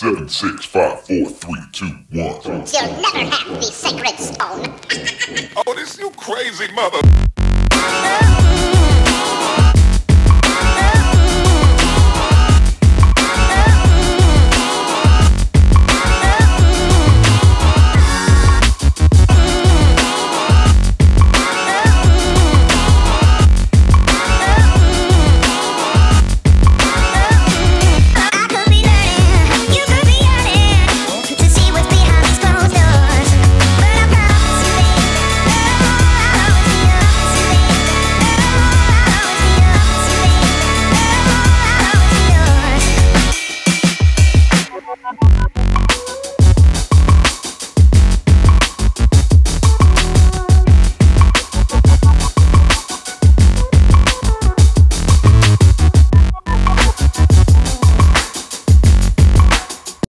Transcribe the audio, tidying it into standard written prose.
7, 6, 5, 4, 3, 2, 1. You'll never have the sacred stone. Oh, this you crazy mother.